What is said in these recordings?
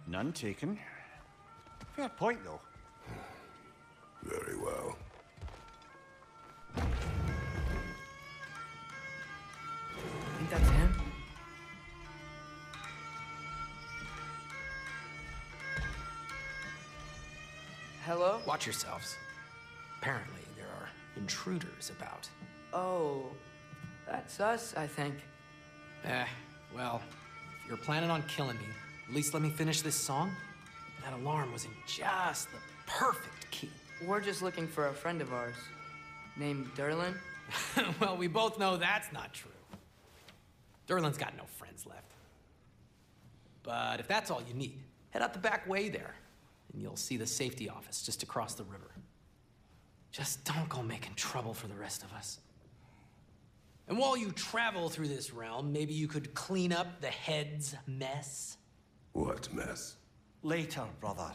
None taken. Fair point, though. Very well. Think that's him? Hello? Watch yourselves. Apparently, there are intruders about. Oh, that's us, I think. Well, if you're planning on killing me, at least let me finish this song. That alarm was in just the perfect key. We're just looking for a friend of ours, named Durlin. Well, we both know that's not true. Durlin's got no friends left. But if that's all you need, head out the back way there, and you'll see the safety office just across the river. Just don't go making trouble for the rest of us. And while you travel through this realm, maybe you could clean up the head's mess. What mess? Later, brother.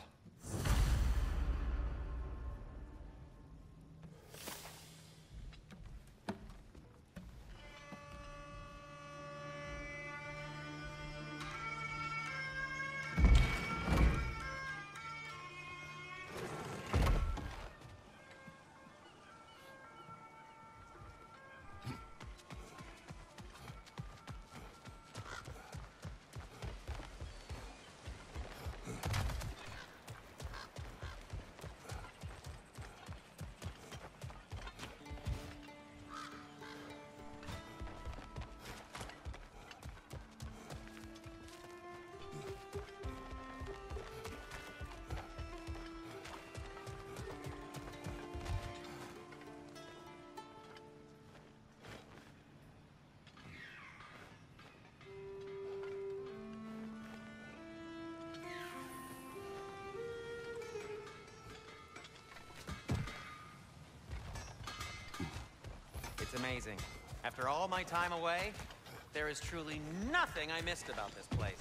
It's amazing. After all my time away, there is truly nothing I missed about this place.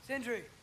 Sindri,